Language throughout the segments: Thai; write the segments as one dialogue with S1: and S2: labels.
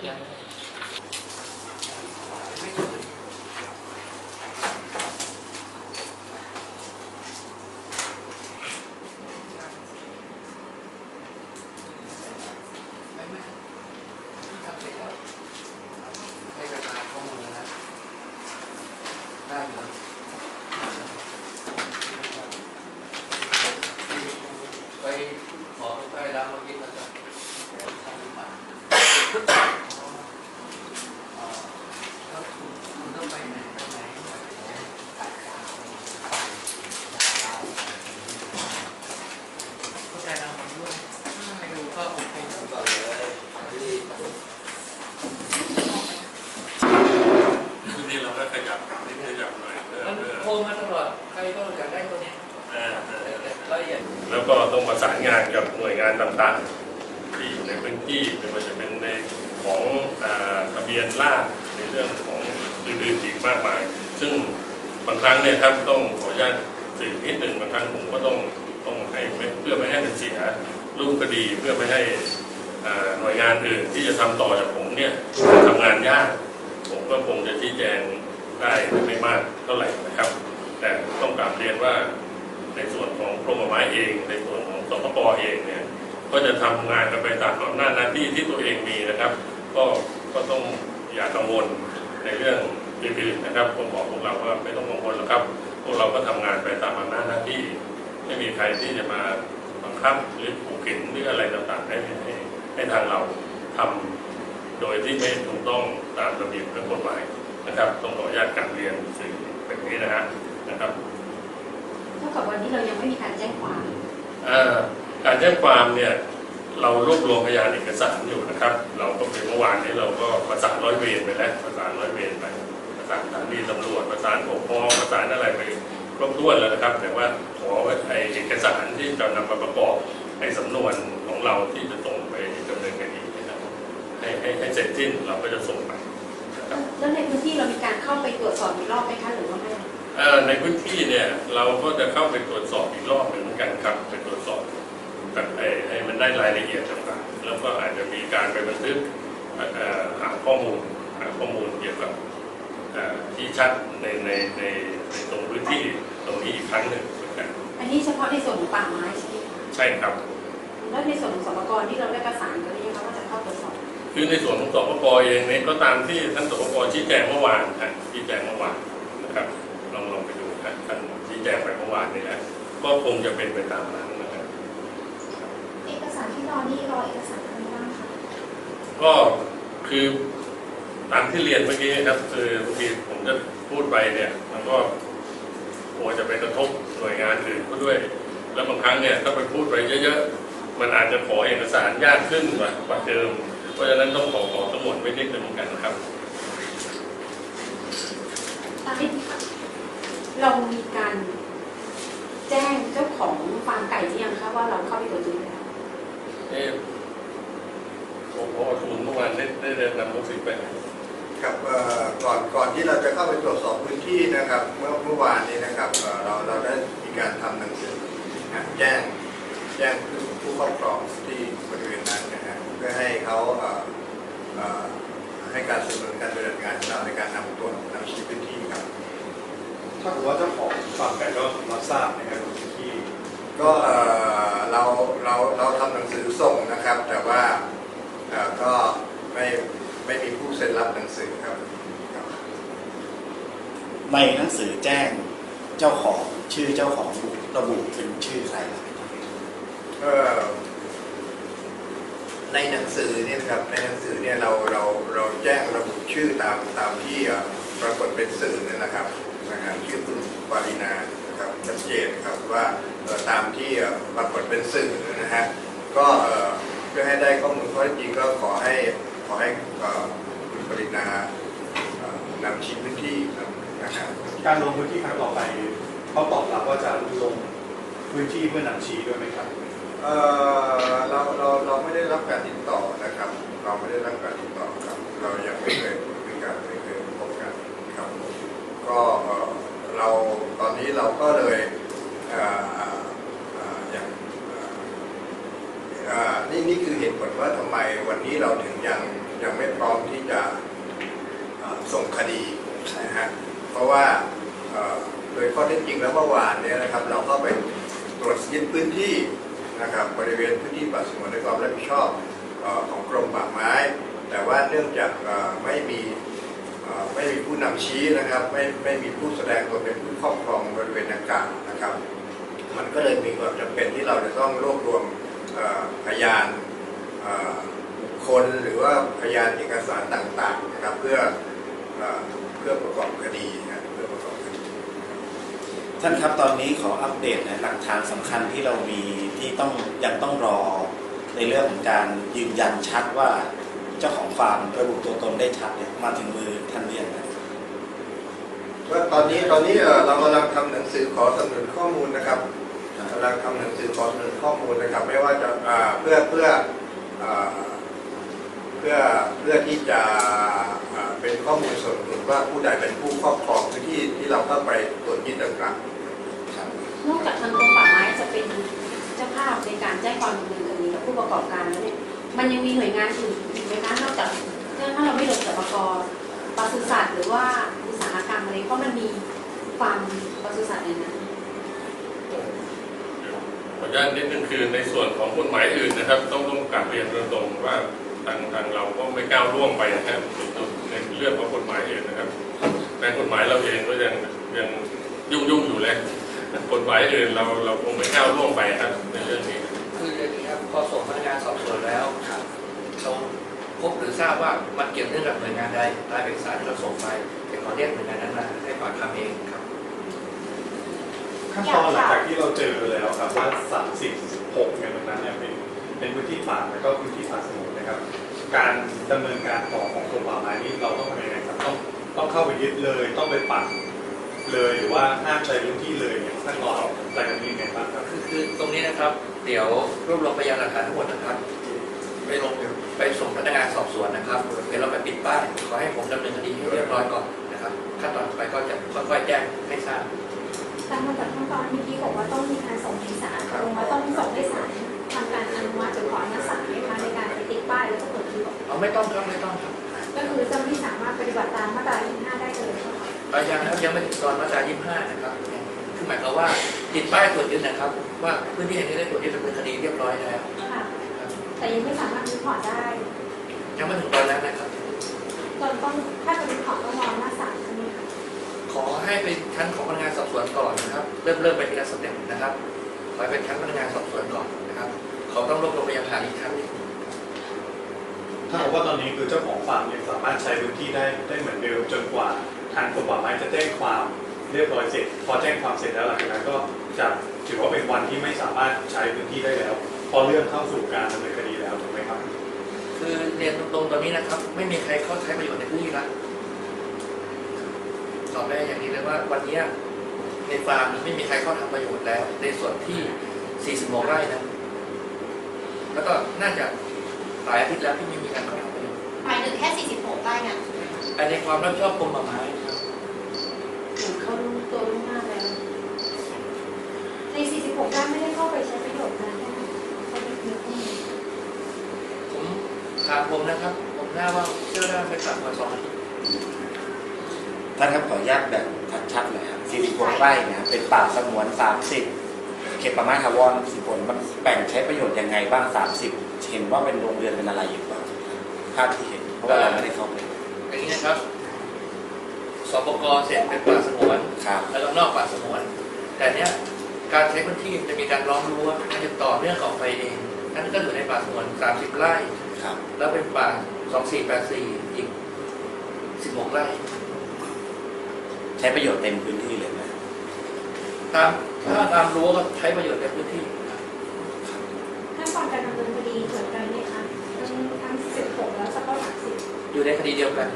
S1: ยังไปขอไปรับมากินแล้วก็แล้วคุณต้องไปไหนเข้าใจแล้วผมด้วยไปดูก็โอเคก่อนเลย
S2: ทีนี้เราก็ขยับหน่อย
S1: มันโทรมาตลอดใครก็อยากได้ตัวนี้ละเอียด
S2: แล้วก็ต้องประสานงานกับหน่วยงานต่างๆที่อยู่ในพื้นที่ไม่ว่าจะเป็นในของทะเบียนราษฎร์ในเรื่องของอื่นๆอีกมากมายซึ่งบางครั้งเนี่ยครับต้องขออนุญาตสื่อนิดหนึ่งบางครั้งผมก็ต้องให้เพื่อไม่ให้มันเสียรูปคดีเพื่อไม่ให้หน่วยงานอื่นที่จะทำต่อจากผมเนี่ยทำงานยากผมก็คงจะชี้แจงได้ไม่มากเท่าไหร่นะครับแต่ต้องกราบเรียนว่าในส่วนของกรมป่าไม้เองในส่วนของสปป.เองเนี่ยก็จะทำงานกันไปตามอำนาจหน้าที่ที่ตัวเองมีนะครับก็ต้องอย่ากังวลในเรื่องอื่นๆนะครับผมบอกพวกเราว่าไม่ต้องกังวลหรอกครับพวกเราก็ทำงานไปตามอำนาจหน้าที่ไม่มีใครที่จะมาบังคับหรือขู่เข็นหรืออะไรต่างๆให้ทางเราทำโดยที่ไม่ถูกต้องตามระเบียบและกฎหมายนะครับต้องขออนุญาตการเรียนสื่อแบบนี้นะครับ
S3: เท่ากับวันที่เรายังไม่มีการแจ้งความ
S2: การแจ้งความเนี่ยเรารวบรวมพยานเอกสารอยู่นะครับเราก็เป็นเมื่อวานนี้เราก็ประสานร้อยเวรไปแล้วประสานร้อยเวรไปประสานสถานีตำรวจประสานปกครองประสานอะไรไปครบถ้วนแล้วนะครับแต่ว่าขอเอกสารที่จะนำมาประกอบในสำนวนของเราที่จะส่งไปดำเนินคดีนะครับให้เสร็จสิ้นเราก็จะส่งไป
S3: แล้วในพื้นที่เรามีการเข้าไปตรวจสอบอีกรอบไหมคะหรือว่าไม่
S2: ในพื้นที่เนี่ยเราก็จะเข้าไปตรวจสอบอีกรอบหนึ่งเหมือนกันครับไปตรวจสอบกันให้มันได้รายละเอียดต่างๆแล้วก็อาจจะมีการไปบันทึกหาข้อมูลเกี่ยวกับที่ชัดในตรงพื้นที่ตรงนี้อีกครั้งหนึ่งเหมือนกัน
S3: อันนี้เฉพาะในส่วนของป่าไม้ใช่ไหม
S2: ใช่ครับ
S3: แล้วในส่วนของสปก.ที่เราได้ประสานกันหรือยังคะว่าจะเข้าตรวจสอบ
S2: คือในส่วนของสปก.เองเนี่ยก็ตามที่ท่านสปก.ชี้แจงเมื่อวานชี้แจงเมื่อวานนะครับลองไปดูครับท่านชี้แจงไปเมื่อวานนี่แหละก็คงจะเป็นไปตามนั้นนะครับ
S3: เอกสารที่รอนี่รอเอกสารอะไรบ้างคะ
S2: ก็คือตามที่เรียนเมื่อกี้ครับคือบางทีผมจะพูดไปเนี่ยมันก็กลัวจะไปกระทบหน่วยงานอื่นก็ด้วยแล้วบางครั้งเนี่ยถ้าไปพูดไปเยอะๆมันอาจจะขอเอกสารยากขึ้นกว่าเดิมเพราะฉะนั้นต้องขอทั้งหมดไว้นิดนึงเหมือนกันนะครับ
S3: เรามีการแจ้งเจ้าของฟาร์มไก่หรือยังคะว่าเราเข้าไปตรวจดูแล้ว
S2: ผมคุณเมื่อวานได้นำหนังสือไป
S4: ครับก่อนที่เราจะเข้าไปตรวจสอบพื้นที่นะครับเมื่อวานนี้นะครับเราได้มีการทำหนังสือแจ้งผู้ครอบครองที่บริเวณนั้นนะฮะเพื่อให้เขาให้การสนับสนุนการปฏิบัติงานของเราในการนำชี้พื้นที่ครับ
S5: ถ้าถือว่าเจ้าของฟาร์มไก่ก็รับทราบในการลงพื้นที่
S4: ก็เราทำหนังสือส่งนะครับแต่ว่าก็ไม่มีผู้เซ็นรับหนังสือครับ
S5: ในหนังสือแจ้งเจ้าของชื่อเจ้าของระบุเป็นชื่อใคร
S4: ในหนังสือเนี่ยครับในหนังสือเนี่ยเราแจ้งระบุชื่อตามที่ปรากฏเป็นสื่อนั่นแหละครับชื่อคุณปารินานะครับชัดเจนครับว่าตามที่ปรากฏเป็นสื่อนะฮะก็เพื่อให้ได้ข้อมูลข้อเท็จจริงก็ขอให้คุณปารินานำชี้พื้นที่นะครับ
S5: การลงพื้นที่ครั้งต่อไปเขาตอบรับว่าจะลงพื้นที่เพื่อนำชี้ด้วยไหมครับ
S4: เราไม่ได้รับการติดต่อนะครับเราไม่ได้รับการติดต่อครับเรายังไม่เคยพบกันครับก็ตอนนี้เราก็เลยอย่างนี่คือเหตุผลว่าทำไมวันนี้เราถึงยังยังไม่พร้อมที่จะส่งคดีนะฮะเพราะว่าโดยข้อเท็จจริงแล้วเมื่อวานนี้นะครับเราก็ไปตรวจยึดพื้นที่นะครับบริเวณพื้นที่ป่าสงวนในความรับผิดชอบของกรมป่าไม้แต่ว่าเนื่องจากไม่มีผู้นำชี้นะครับไม่มีผู้แสดงตัวเป็นผู้ครอบครองบริเวณดังกล่าวนะครับมันก็เลยมีความจำเป็นที่เราจะต้องรวบรวมพยานบุคคลหรือว่าพยานเอกสารต่างๆนะครับเพื่อประกอบคดีนะเพื่อประกอบคดี
S6: ท่านครับตอนนี้ขออัปเดตหลักฐานสำคัญที่เรามีที่ยังต้องรอในเรื่องของการยืนยันชัดว่าเจ้าของฟาร์มระบุตัวตนได้ชัดเนี่ยมาถึงมือท่านเรียนนะ
S4: ว่าตอนนี้เรากำลังทำหนังสือขอสนับสนุนข้อมูลนะครับกำลังทำหนังสือขอสนับสนุนข้อมูลนะครับไม่ว่าจะเพื่อที่จะเป็นข้อมูลสนับสนุนว่าผู้ใดเป็นผู้ครอบครองพื้นที่ที่เราเข้าไปตรวจยึดต่างๆ
S3: นอกจากทางกรมป่าไม้จะเป็นเจ้าภาพในการแจ้งความดำเนินคดีกับผู้ประกอบการแล้วเนี่ยมันยังมีหน่วยงานอื่นอีกไหมคะนอกจากถ้าเราไม่ลงสปก.ปศุสัตว์หรือว่าอุตสาหกรรมอะไรเพราะมันมีฟาร์มปศุสัตว์ในนั้น
S2: ขออนุญาตนิดนึงคือในส่วนของกฎหมายอื่นนะครับต้องกลับเรียนตรงๆว่าทางเราก็ไม่ก้าวล่วงไปนะครับในเรื่องของกฎหมายอื่นนะครับในกฎหมายเราเองก็ยังยุ่งอยู่แล้วกฎหมายอื่นเราคงไม่ก้าวล่วงไปครับในเรื่องนี้
S1: คืออย่างนี้ครับพอส่งพนักงานสอบสวนแล้วเราพบหรือทราบว่ามันเกี่ยวเนื่องกับหน่วยงานใดรายเอกสารที่เราส่งไปจะขอเรียกหน่วยงานนั้นมาให้ปากคำเองครับ
S5: ขั้นตอนหลังจากที่เราเจอแล้วครับว่า36เนี่ยตรงนั้นเนี่ยเป็นพื้นที่ป่าแล้วก็พื้นที่ป่าสงวนนะครับการดำเนินการต่อของกรมป่าไม้นี้เราต้องทำยังไงครับต้องเข้าไปยึดเลยต้องไปปักเลยหรือว่าห้ามใช้พื้นที่เลยเนี่ยขั้นตอนอะไรแบบนี้ไงบ้างครับ
S1: คือตรงนี้นะครับเดี๋ยวรวบรวมพยานหลักฐานทั้งหมดนะครับไปส่งพนักงานสอบสวนนะครับเดี๋ยวเราไปปิดป้ายขอให้ผมดำเนินคดีให้เรียบร้อยก่อนนะครับขั้นตอนต่อไปก็จะค่อยๆแจ้งให้ทราบ
S3: ตามมาจากขั้นตอนเมื่อกี้บอกว่าต้องมีการส่งเอกสารลงมาต้องส่งให้ศาลทำการอนุมัติหรือขออนุมัติศาลให้มาในการไปติดป้ายแล้วก็เปิดที่
S1: ไม่ต้องครับ
S3: ก็คือเจ้าหน้าที่สามารถปฏิบัติตามมาตรา25ได้เลยใช่ไหม
S1: ยังไม่ถึงตอนมาตรา25นะครับคือหมายความว่าติดป้ายตรวจยึดนะครับว่าพื้นที่แห่งนี้ได้ตรวจยึดดำเนินคดีเรียบร้อยแล้ว
S3: แต่ยังไม่สามารถรื้อถอนได้
S1: ยังไม่ถึงตอนนั้นนะครับ
S3: ต้องถ้าจะรื้อถอนต้องรอหน้าศาลใช่ไหมคะ
S1: ขอให้เป็นชั้นของพนักงานสอบสวนก่อนนะครับเริ่มไปทีละสเต็ปนะครับขอให้เป็นชั้นพนักงานสอบสวนก่อนนะครับเขาต้องรวบรวมพยานหลักฐานอีกครั้งนึง
S5: ถ้าบอกว่าตอนนี้คือเจ้าของฟาร์มยังสามารถใช้พื้นที่ได้เหมือนเดิมจนกว่าทางกรมป่าไม้จะแจ้งความเรียบร้อยเสร็จพอแจ้งความเสร็จแล้วหลังจากนั้นก็จะถือว่าเป็นวันที่ไม่สามารถใช้พื้นที่ได้แล้วพอเรื่องเข้าสู่การดำเนินคดีแล้วถูกไหมครับ
S1: คือเรียนตรงๆตอนนี้นะครับไม่มีใครเข้าใช้ประโยชน์ในพื้นที่ละตอบได้อย่างนี้เลยว่าวันนี้ในฟาร์มไม่มีใครเข้าทำประโยชน์แล้วในส่วนที่46ไร่นะแล้วก็น่าจะหลายอาทิตย์แล้วที่ไม่มีการเข้าทำประโยชน์
S3: หมายถึงแค่46ไร่นะ
S1: ในความรับผิดชอบกรมป่าไม้ครับ
S3: เขารู้ตัวล่วงหน้าแล้วใน46ไร่ไม่ได้เข้าไปใช้ประโยชน์นะ
S1: ผมถามผมนะครับผมน่าว่าเชื่อได้ไม่ต่ำกว่า2 อาทิตย์
S6: ท่านครับขออนุญาตแบบชัดๆเลยครับ46ไร่เนี่ยเป็นป่าสงวน30เขตป่าไม้ถาวร10 มันแบ่งใช้ประโยชน์ยังไงบ้าง30เห็นว่าเป็นโรงเรือนเป็นอะไรอยู่บ้างภาพที่เห็นเพราะว่าเราไม่ได้เข้าไป
S1: อย่างนี้นะครับสปก.เสร็จเป็นป่าสงวนแล้วก็นอกป่าสงวนแต่เนี้ยการใช้พื้นที่จะมีการล้อมรั้วมันจะต่อเนื่องออกไปเองนั่นก็อยู่ในป่าสงวน30ไร่แล้วเป็นป่า2484อีก16ไร่
S6: ใช้ประโยชน์เต็มพื้นที่เลยไหม
S1: ถ้าตามรั้วก็ใช้ประโยชน์เต็มพื้นที่
S3: ขั้นตอนการดำเนินคดีเหมือนกันไหมคะทั้ง16แล้วก็30
S1: อยู่ในคดีเดียวกัน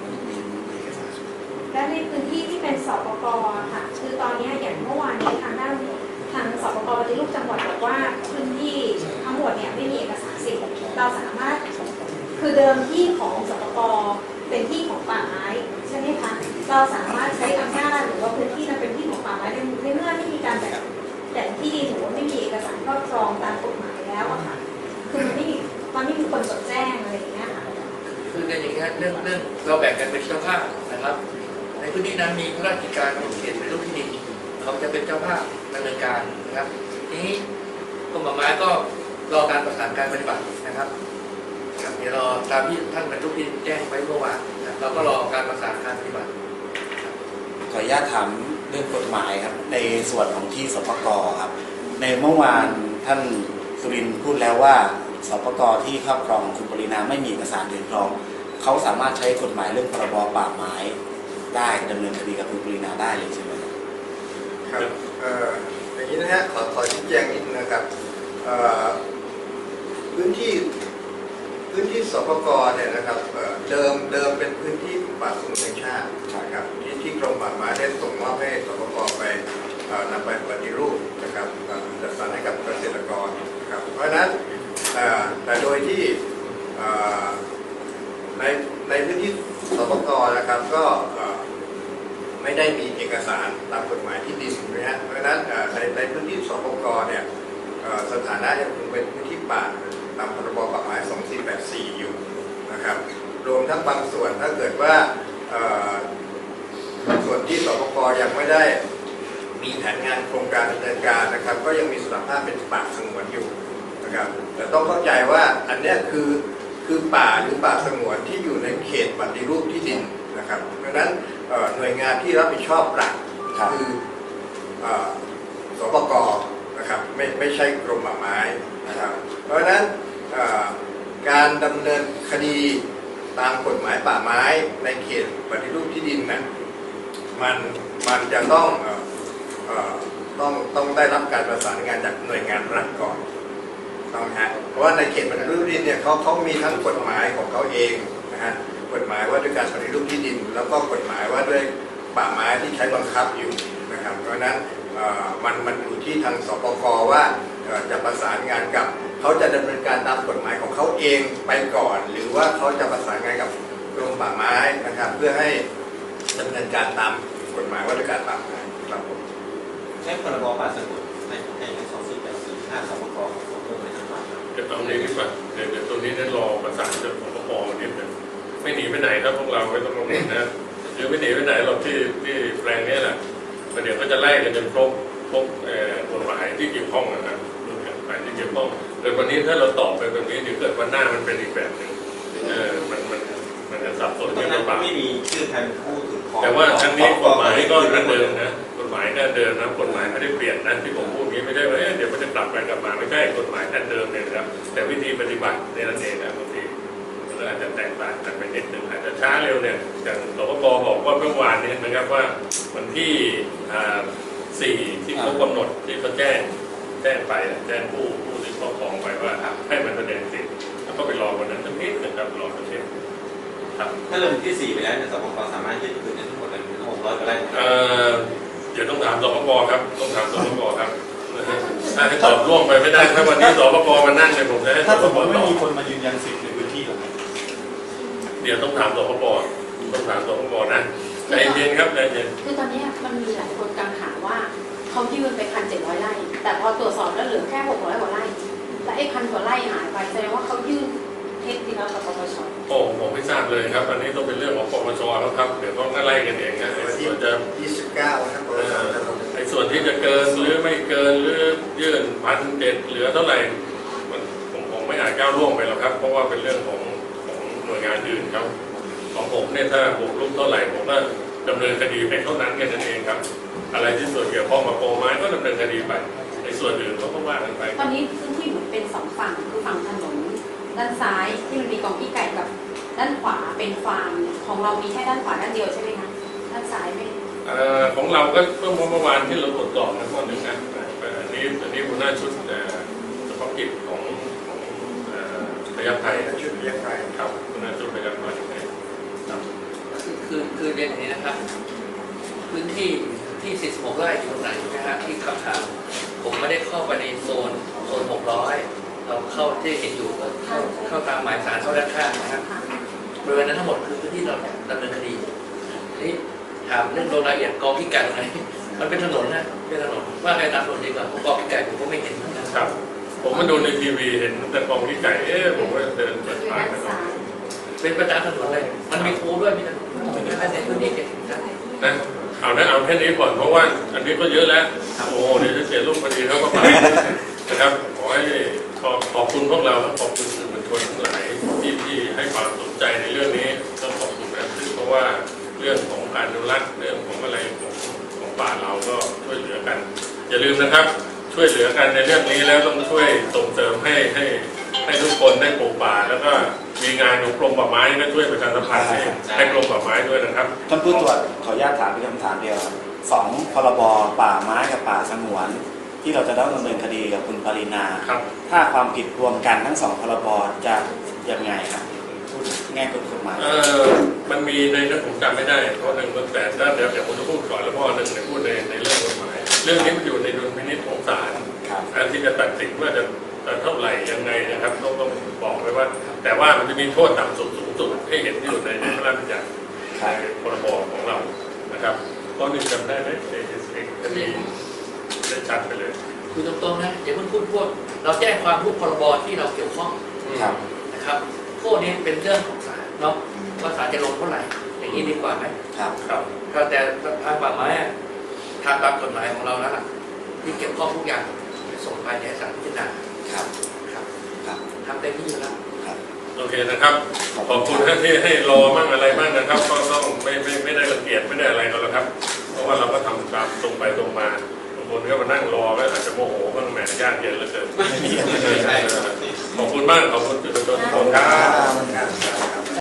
S3: และในพื้นที่ที่เป็นสปก.ค่ะคือตอนนี้อย่างเมื่อวานนี้ทางสปก.ปฏิรูปจังหวัดบอกว่าพื้นที่ทั้งหมดเนี่ยไม่มีเอกสารสิทธิ์เราสามารถคือเดิมที่ของสปก.เป็นที่ของป่าไม้ใช่ไหมคะเราสามารถใช้อำนาจหรือว่าพื้นที่นั้นเป็นที่ของป่าไม้ในเมื่อที่มีการแต่ที่ดินหรือว่าไม่มีเอกสารครอบครองตามกฎหมายแล้วอะค่ะคือมันไม่มีคนจดแจ้งอะไรอย่างเงี้ยค่ะ
S1: นี้เรื่องเราแบ่งกันเป็นเจ้าภาพนะครับในพื้นที่นั้นมีพระราชกิจการของเขตเป็นรูปที่ดินเขาจะเป็นเจ้าภาพดำเนินการนะครับทีนี้กรมป่าไม้ก็รอการประสานการปฏิบัตินะครับเดี๋ยวรอตามที่ท่านเป็นรูปที่แจ้งไว้เมื่อวานเราก็รอการประสานการปฏิบัติ
S6: ขออนุญาตถามเรื่องกฎหมายครับในส่วนของที่สปกครับในเมื่อวานท่านสุรินทร์พูดแล้วว่าสปกที่ครอบครองของคุณปรินาไม่มีเอกสารถือครองเขาสามารถใช้กฎหมายเรื่องพรบป่าไม้ได้ดำเนินคดีกับคุณปรินาได้เลยใช่ไหม
S4: ครับอย่างนี้นะฮะขอชี้แจงนิดนะครับพื้นที่สปกเนี่ยนะครับเดิมเป็นพื้นที่ป่าสงวนแห่งชาตินะครับที่กรมป่าไม้ได้ส่งมอบให้สปกไปนำไปปฏิรูปนะครับจัดสรรให้กับเกษตรกรนะครับเพราะฉะนั้นแต่โดยที่ในพื้นที่สปกนะครับก็ไม่ได้มีเอกสารตามกฎหมายที่ดินนะฮะเพราะฉะนั้นในพื้นที่สปกเนี่ยสถานะยังคงเป็นพื้นที่ป่าตามพรบป่าไม้ 2484 อยู่นะครับรวมทั้งบางส่วนถ้าเกิดว่าส่วนที่สปกยังไม่ได้มีแผนงานโครงการดำเนินการนะครับก็ยังมีสภาพเป็นป่าสงวนอยู่นะครับแต่ต้องเข้าใจว่าอันนี้คือป่าหรือป่าสงวนที่อยู่ในเขตปฏิรูปที่ดินนะครับเพราะฉะนั้นหน่วยงานที่รับผิดชอบหลักคือสปกนะครับไม่ใช่กรมป่าไม้นะครับเพราะฉะนั้นการดำเนินคดีตามกฎหมายป่าไม้ในเขตปฏิรูปที่ดินนั้นมันจะต้องได้รับการประสานงานจากหน่วยงานรัฐก่อนต้องฮะเพราะว่าในเขตปฏิรูปที่ดินเนี่ยเขามีทั้งกฎหมายของเขาเองนะฮะกฎหมายว่าด้วยการปฏิรูปที่ดินแล้วก็กฎหมายว่าด้วยป่าไม้ที่ใช้บังคับอยู่นะครับเพราะฉะนั้นมันอยู่ที่ทางสปกว่าจะประสานงานกับเขาจะดำเนินการตามกฎหมายของเขาเองไปก่อนหรือว่าเขาจะประสานงานกับกรมป่าไม้นะครับเพื่อให้ดำเนินการตามกฎหมายว่าด้วยการป่าไม้ครับผม
S7: ใช้พรบป่าสงวนใน2484 5 สปกของกรมป่าไม้
S2: เดี๋ยวตรงนี้ดีกว่าเดี๋ยวตรงนี้ได้รอประสานจากสปกนิดนึงไม่หนีไปไหนครับพวกเราไม่ต้องกังวลนะหรือไม่หนีไปไหนหรอกที่แปลงนี้แหละเดี๋ยวก็จะไล่กันจนครบกฎหมายที่เกี่ยวข้องนะครับกฎหมายที่เกี่ยวข้องแต่วันนี้ถ้าเราตอบไปแบบนี้เดี๋ยวเกิดวันหน้ามันเป็นอีกแบบหนึ่งมันจะสับสนกันเปล่า
S7: ไม่มีชื่อใครเป็นผู้ถือครอง
S2: แต่ว่าทั้งนี้กฎหมายก็นั่นเดิมนะกฎหมายนั่นเดิมนะกฎหมายไม่ได้เปลี่ยนนะที่ผมพูดนี้ไม่ได้ว่าเดี๋ยวมันจะกลับไปกลับมาไม่ใช่กฎหมายนั่นเดิมเนี่ยนะครับแต่วิธีปฏิบัติในนั่นเองนะบางทีมันอาจจะแตกต่างกันไปนิดนึงอาจจะช้าเร็วเนี่ยอย่างสปกบอกว่าเมื่อวานนี้นะครับว่าวันที่4ที่เขากำหนดที่เขาแจ้งไปแจ้งผู้ที่ครอบครองไปว่าให้มันแสดงสิทธิ์แล้วก็ไปรอวันนั้นสักนิดนะครับรอสักนิดครับ
S7: ถ้าเริ่มที่ 4 ไปแล้วเนี่ยสปกสามารถยึดคืนได้ทั้งหมดเลยทั้ง600 ก็ได้
S2: เดี๋ยวต้องถามสปกครับต้องถามสปกครับถ้าให้ตอบร่วงไปไม่ได้ถ้าวันนี้สปกมานั่งเลยผมจะให้
S5: ถ้าสมมติไม่มีคนมายืนยันสิทธิ์ในพื้นที่หรอ
S2: เดี๋ยวต้องถามสปกนะใจเย็นครับใจเย็น
S8: คือตอนนี้มันมีหลายคนกังขาว่าเขายื่นไป1,700 ไร่แต่พอตรวจสอบแล้วเหลือแค่600 กว่าไร่และไอ้1,000 กว่าไร่หายไปแสดงว่าเขายื่นเท็จจริงแล้วกับปปช.
S2: โอ้ผมไม่ทราบเลยครับอันนี้ต้องเป็นเรื่องของปปช.แล้วครับเดี๋ยวต้องไล่กันเองนะส่วนจะ
S4: 29ครับ
S2: ไอ้ส่วนที่จะเกินหรือไม่เกินหรือยื่น1,700เหลือเท่าไหร่ผมไม่อาจก้าวล่วงไปหรอกครับเพราะว่าเป็นเรื่องของหน่วยงานอื่นครับของผมเนี่ยถ้าบุกรุกเท่าไหร่ผมก็ดำเนินคดีไปเท่านั้นแค่นั้นเองครับอะไรที่ส่วนเกี่ยวข้องกับโปรไม้ก็ดำเนินคดีไปในส่วนอื่นเขาก็ว่ากันไป
S8: ตอนนี้พื้นที่เหมือนเป็น2 ฝั่งคือฝั่งถนนด้านซ้ายที่มันมีกองขี้ไก่กับด้านขวาเป็นฟาร์มของเรามีแค่ด้านขวาด้านเดียวใช่ไหมคะด้านซ้ายไม่
S2: ของเราก็เมื่อวานที่เราตรวจสอบนะข้อหนึ่งนะอันนี้หัวหน้าชุดเฉพาะกิจของพยัคฆ์ไทย
S4: ชุดพยัคฆ์ไทย
S2: ครับหัวหน้าชุดพยัคฆ์ไทย
S1: คือเรียนอย่างนี้นะครับพื้นที่46 ไร่อยู่ตรงไหนนะฮะที่คำถามผมไม่ได้เข้าไปในโซน600เราเข้าที่เห็นอยู่ก็เข้าตามหมายสารเข้าด้านข้างนะครับบริเวณนั้นทั้งหมดคือพื้นที่เราดำเนินคดีนี่ถามเรื่องรายละเอียดกองพิกัดไหนมันเป็นถนนนะเป็นถนนว่าไงตามถนนดีกว่าผมกองพิกัดผมก็ไม่เห็นนะครับ
S2: ผมมาดูในทีวีเห็นแต่กองพิกัดผมก็เดินผ่านไป
S1: เป็นประจำถนนเลยมันมีครูด้วยมีถนนไม่ใช่ในพื้นที่เด็กนะ
S2: นะเอาแค่นี้ก่อนเพราะว่าอันนี้ก็เยอะแล้วโอ้เดี๋ยวจะเสียรูปคดีเขาก็ไปนะครับขอให้ขอบคุณพวกเราและขอบคุณสื่อมวลชนทั้งหลายที่ให้ความสนใจในเรื่องนี้ต้องขอบคุณนะเพราะว่าเรื่องของการอนุรักษ์เรื่องของอะไรของป่าเราก็ช่วยเหลือกัน อย่าลืมนะครับช่วยเหลือกันในเรื่องนี้แล้วต้องช่วยส่งเสริมให้ทุกคนได้ปลูกป่าแล้วก็มีงานของกรมป่าไม้ก็ช่วยประชาสัมพันธ์ให้กรมป่าไม้ด้วยนะครับ
S6: ท่านผู้ตรวจขออนุญาตถามเป็นคำถามเดียวครับสองพรบป่าไม้กับป่าสงวน ที่เราจะต้องดำเนินคดีกับคุณปรินา
S2: ครับ
S6: ถ้าความผิดรวมกันทั้งสองพรบจะยังไงครับพูดง่ายกฎหมาย
S2: มันมีในนั้นผมจำไม่ได้เพราะหนึ่งแต่ด้านเดี๋ยวผมจะพูดก่อนแล้วเพราะหนึ่งพูดในเรื่องกฎหมายเรื่องนี้มันอยู่ในดุลพินิจของศาล
S6: ครับ
S2: อันที่จะตัดสินว่าจะเท่าไหร่ยังไงนะครับต้องบอกไว้ว่า แต่ว่ามันจะมีโทษต่ำสุดสูงสุดให้เห็นอยู่ในพระราชบัญญัติในพรบของเรานะครับข้อหนึ่งจำได้ไหมคดีได้ชัดไปเลย
S1: คือตรงๆนะอย่าเพิ่งพูดเราแจ้งความทุกพรบที่เราเกี่ยวข้อง
S6: ครับ
S1: นะครับโทษนี้เป็นเรื่องของศาลเนาะว่าศาลจะลงเท่าไหร่อย่างนี้ดีกว่าไหม
S6: ครับ
S2: ครับ
S1: แต่ทางป่าไม้ทางตามกฎหมายของเราแล้วล่ะที่เกี่ยวข้องทุกอย่างส่งไปให้ศาลพิจารณา
S6: ครับ
S1: ครับ
S6: ครับ
S1: ทำเต็มที่อยู่แล้ว
S6: ครับ
S2: โอเคนะครับขอบคุณที่ให้รอมั่งอะไรมั่งนะครับก็ต้องไม่ได้รังเกียจไม่ได้อะไรกันแล้วครับเพราะว่าเราก็ทำตามตรงไปตรงมาบางคนก็มานั่งรอก็อาจจะโมโหบ้างแหมยากเย็นเหลือเกินขอบคุณมากขอบคุณทุกคนครับ